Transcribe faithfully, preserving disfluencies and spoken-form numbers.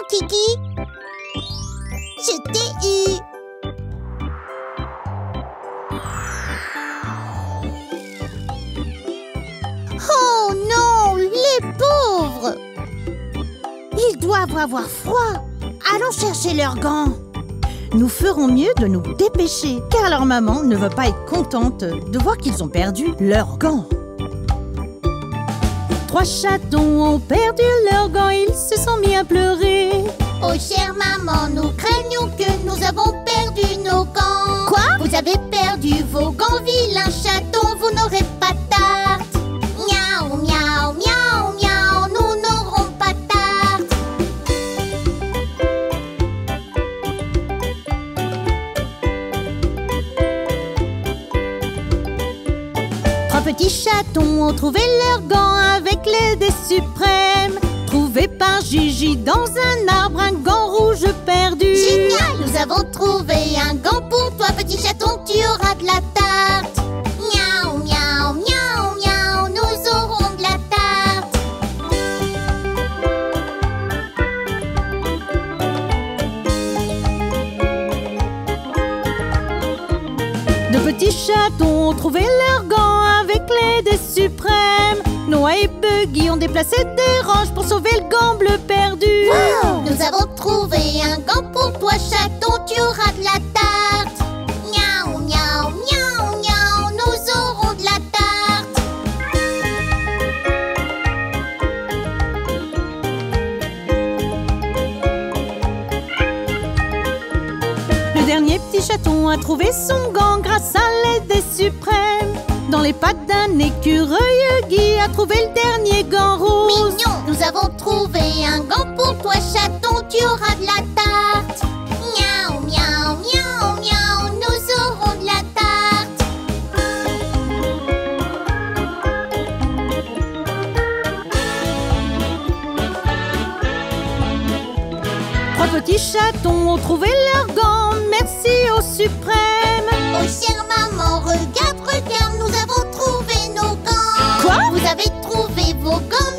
Kiki. Je t'ai eu. Oh non, les pauvres. Ils doivent avoir froid. Allons chercher leurs gants. Nous ferons mieux de nous dépêcher, car leur maman ne va pas être contente de voir qu'ils ont perdu leurs gants. Trois chatons ont perdu leurs gants, ils se sont mis à pleurer. Oh chère maman, nous craignons que nous avons perdu nos gants. Quoi? Vous avez perdu vos gants, vilain chaton, vous n'aurez pas de tarte. Miaou, miaou, miaou, miaou, nous n'aurons pas de tarte. Trois petits chatons ont trouvé leurs gants avec l'aide des suprêmes. Trouvé par Gigi dans un arbre, un gant rouge perdu. Génial! Nous avons trouvé un gant pour toi, petit chaton, tu auras de la tarte. Miaou, miaou, miaou, miaou, nous aurons de la tarte. Deux petits chatons ont trouvé leurs gants avec l'aide des suprêmes. Noah et Buggy ont déplacé des roches pour sauver le gant bleu perdu. Wow! Nous avons trouvé un gant pour toi, chaton, tu auras de la tarte. Miaou, miaou, miaou, miaou, nous aurons de la tarte. Le dernier petit chaton a trouvé son gant grâce à l'aide des suprêmes. Dans les pattes d'un écureuil, Guy a trouvé le dernier gant rose. Mignon! Nous avons trouvé un gant pour toi, chaton, tu auras de la tarte. Miaou, miaou, miaou, miaou, nous aurons de la tarte. Trois petits chatons ont trouvé leurs gants, merci au suprême. Oh chère maman, regarde, regarde, nous avons trouvé nos gants. Quoi? Vous avez trouvé vos gants,